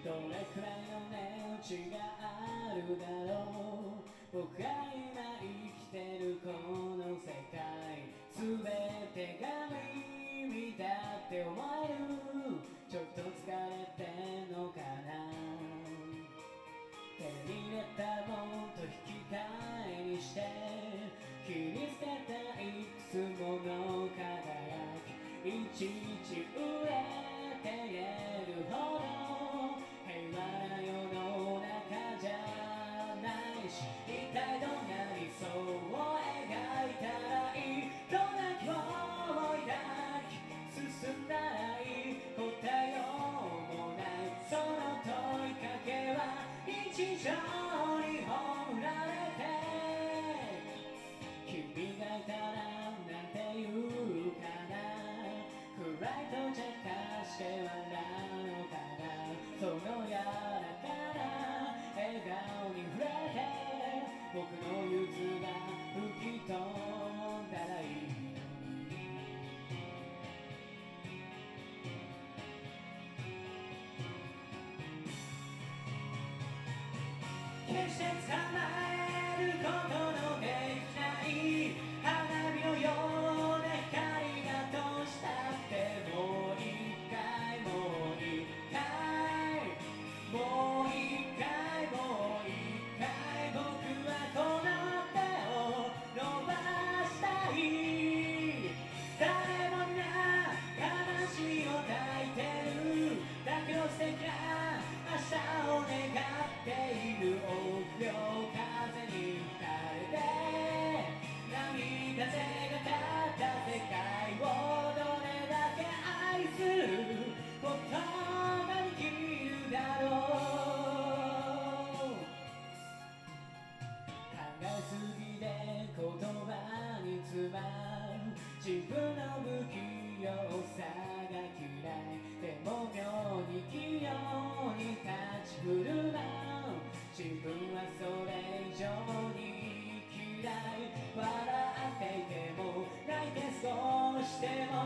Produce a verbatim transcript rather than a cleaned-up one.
どれくらいの値打ちがあるだろう。僕が今生きてるこの世界、全てが耳だって思える。ちょっと疲れてんのかな。手に入れたもんと引き換えにして切り捨てたいくつもの輝き、いちいち売れて言えるほど平和な世の中じゃないし、一体どんな理想を描いたらいい、どんな希望を抱き進んだらいい、答えようもないその問いかけは日常に放られて、君がいたらなんて言うかな、暗いと茶化して笑うのかな、その柔らかな笑顔に触れて僕の憂鬱が吹き飛んだらいい。決して捕まえることのできない花火のような光がどうしたって、もう一回もう一回もう一回もう一回僕はこの手を伸ばしたい。誰も皆悲しみを抱いてる、だけど素敵な明日を願っている。臆病風に吹かれて波風が立った世界をどれだけ愛することができるだろう。考えすぎで言葉に詰まる自分の不器用さが嫌い、でも妙に器用に立ち振る舞う自分はそれ以上に嫌い。笑っていても泣いて少しでも